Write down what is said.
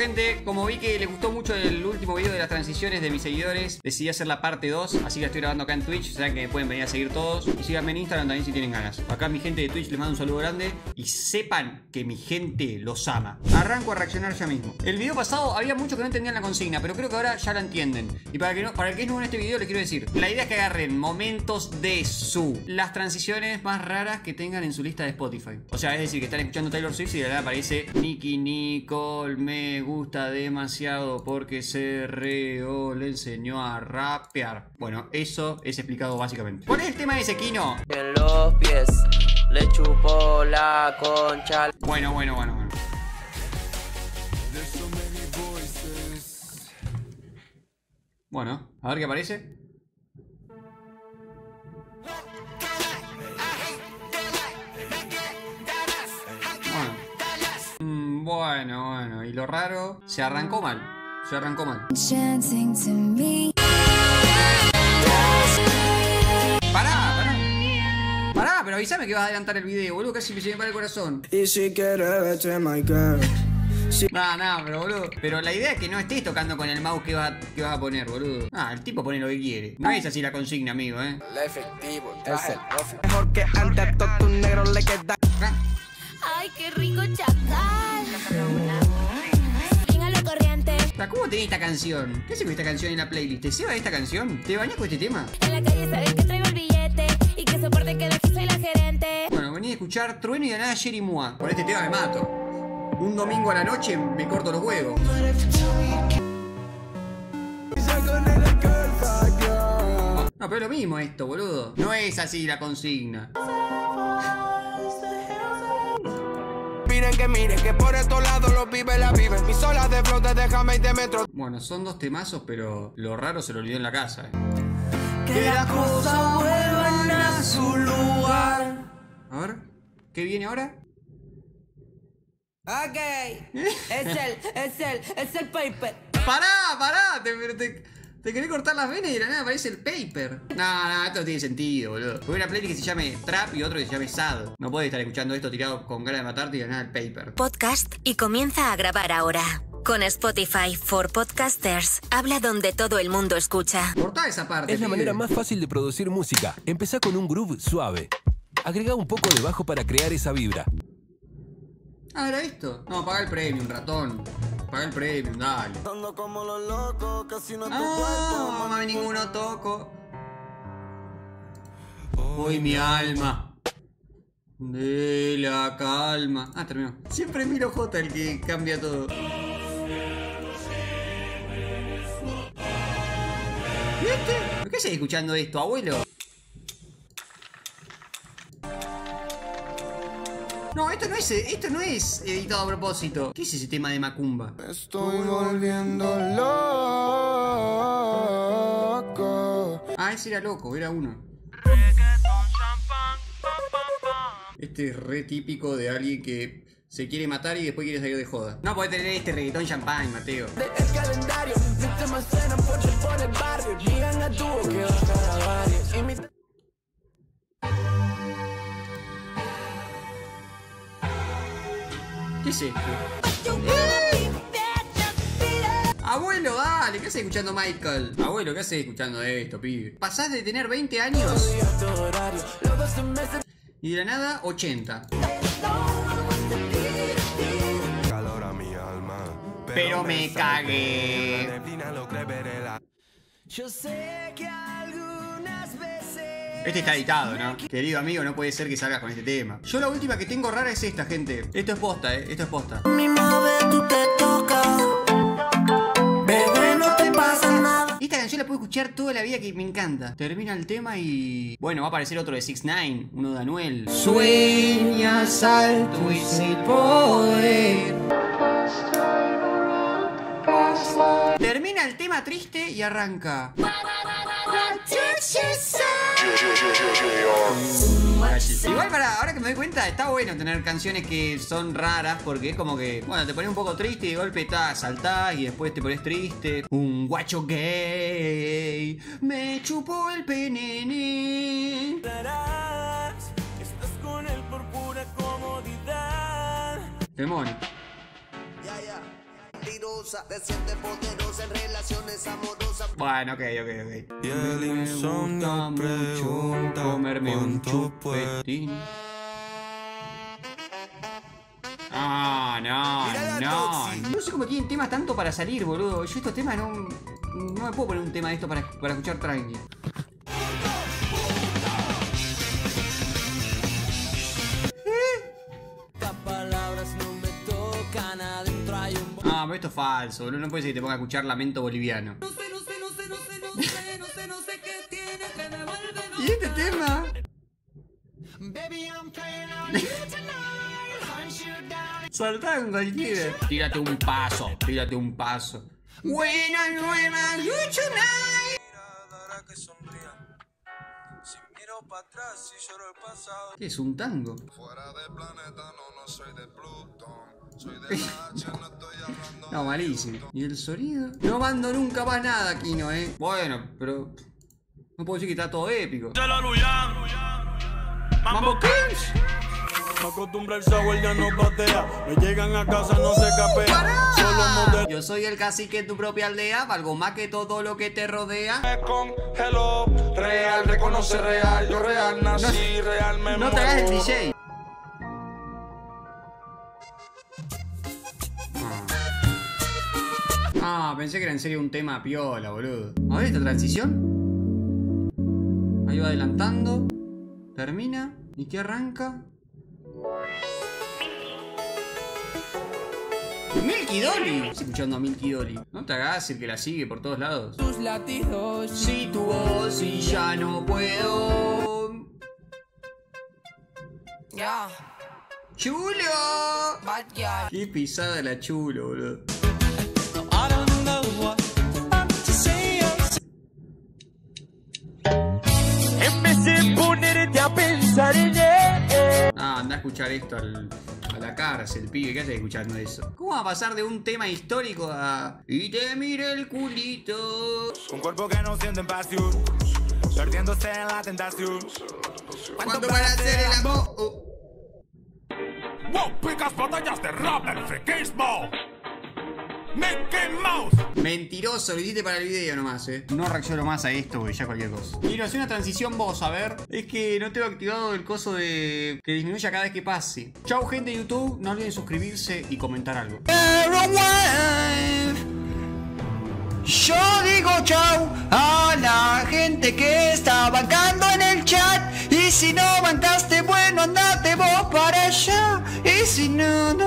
gente, como vi que les gustó mucho el último video de las transiciones de mis seguidores, decidí hacer la parte 2, así que la estoy grabando acá en Twitch, o sea que me pueden venir a seguir todos. Y síganme en Instagram también si tienen ganas. Acá mi gente de Twitch les mando un saludo grande y sepan que mi gente los ama. Arranco a reaccionar ya mismo. El video pasado había muchos que no entendían la consigna, pero creo que ahora ya la entienden. Y para el que es nuevo en este video les quiero decir, la idea es que agarren momentos de las transiciones más raras que tengan en su lista de Spotify. O sea, es decir, que están escuchando Taylor Swift y de la nada aparece Nicki Nicole me gusta demasiado porque se le enseñó a rapear. Bueno, eso es explicado básicamente. ¿Cuál es el tema de ese Kino? En los pies le chupó la concha. Bueno. Bueno, a ver qué aparece. Bueno, y lo raro, se arrancó mal. Pará, pero avísame que vas a adelantar el video, boludo, casi se me para el corazón. Y si quieres vete my girl. No, pero boludo. Pero la idea es que no estés tocando con el mouse que vas a poner, boludo. El tipo pone lo que quiere. No es así la consigna, amigo, El efectivo, es el profe. Mejor que antes todo tu negro le queda. Ay, qué rico chacal. Venga corriente. ¿Cómo tenés esta canción? ¿Qué haces con esta canción en la playlist? ¿Te ceba esta canción? ¿Te bañas con este tema? En la calle saben que traigo el billete y que soporten que de aquí soy la gerente. Bueno, vení a escuchar Trueno y de nada Jerry Mua. Con este tema me mato. Un domingo a la noche me corto los huevos. No, pero es lo mismo esto, boludo. No es así la consigna. Miren que por estos lados los pibes la viven. Mis olas de flote déjame 20 metros. Bueno, son dos temazos, pero lo raro se lo olvidó en la casa. Que las cosas vuelvan a su lugar. A ver, ¿qué viene ahora? Ok, es el paper. Pará, te querés cortar las venas y de la nada aparece el paper. No, esto no tiene sentido, boludo. Porque una playlist que se llame Trap y otro que se llame Sad. No podés estar escuchando esto tirado con ganas de matarte y de la nada el paper. Podcast y comienza a grabar ahora. Con Spotify for Podcasters. Habla donde todo el mundo escucha. Cortá esa parte. Es la manera más fácil de producir música. Empezá con un groove suave. Agrega un poco de bajo para crear esa vibra. ¿Era esto? No, paga el premium, ratón. Paga el premium, dale. Como los locos, casi no Mamá, ninguno toco. Hoy mi alma de la calma. Terminó. Siempre es Milo J el que cambia todo. ¿Viste? ¿Por qué seguís escuchando esto, abuelo? No, esto no es editado a propósito. ¿Qué es ese tema de Macumba? Estoy volviendo loco. Ese era loco, era uno. Este es re típico de alguien que se quiere matar y después quiere salir de joda. No podés tener este reggaetón champán, Mateo. El calendario, viste más cena por el barrio. Llegan a tu que va a varios. ¿Qué es esto? Abuelo, dale, ¿qué haces escuchando Michael? Abuelo, ¿qué haces escuchando esto, pibe? Pasás de tener 20 años y de la nada 80. Calor a mi alma, pero me cagué. Yo sé que algunas veces. Este está editado, ¿no? Querido amigo, no puede ser que salgas con este tema. Yo la última que tengo rara es esta, gente. Esto es posta, esto es posta. Mi madre, tú te tocas. Bebé, no te pasa nada. Esta canción la puedo escuchar toda la vida, que me encanta. Termina el tema y... bueno, va a aparecer otro de 6ix9ine, uno de Anuel. Sueñas alto y sin poder. Termina el tema triste y arranca. Igual ahora que me doy cuenta, está bueno tener canciones que son raras, porque es como que, bueno, te pones un poco triste y de golpe saltás y después te pones triste. Un guacho gay me chupó el penene. Estás con él por pura comodidad. Demonio. mentirosa, te sientes poderosa en relaciones amorosas. Bueno, ok. Y el insomnio pregunta comerme un cuánto puede. chupetín. No sé cómo tienen temas tanto para salir, boludo. Yo estos temas no me puedo poner un tema de esto para escuchar tranqui. Pero esto es falso, boludo. No puede ser que te ponga a escuchar Lamento Boliviano. ¿Y este tema? Saltá con cualquiera. Tírate un paso. Buena nueva, you tonight. ¿Qué es un tango? No, malísimo. ¿Y el sonido? No mando nunca más nada aquí, ¿no, Bueno, pero no puedo decir que está todo épico. Mambo Kings. Me acostumbra el sabor, ya no patea. Me llegan a casa, no se capea. Solo modelo. Yo soy el cacique en tu propia aldea. Valgo más que todo lo que te rodea. Me congelo, real, reconoce real. Yo real nací, real me No te hagas el DJ. Pensé que era en serio un tema piola, boludo. A ver esta transición. Ahí va adelantando. Termina. ¿Y qué arranca? Milky Dolly. Estás escuchando a Milky Dolly. No te hagas el que la sigue por todos lados. Tus latidos. Si tu voz y ya no puedo. Ya. ¡Chulo! Bad guy. Qué pisada la chulo, boludo. Empecé a ponerte a pensar en él. Anda a escuchar esto a la cárcel, pibe. ¿Qué haces escuchando eso? ¿Cómo va a pasar de un tema histórico a... Y te mire el culito? Un cuerpo que no siente pasión, perdiéndose en la tentación. ¿Cuánto para hacer el amor? Wow, picas batallas de rap, el friquismo. Mickey Mouse. Mentiroso, lo hiciste para el video nomás, No reacciono más a esto, porque ya cualquier cosa. Quiero hacer una transición vos, a ver. Es que no tengo activado el coso de que disminuya cada vez que pase. Chau, gente de YouTube. No olviden suscribirse y comentar algo. Yo digo chau a la gente que está bancando en el chat. Y si no bancaste, bueno, andate vos para allá. Y si no...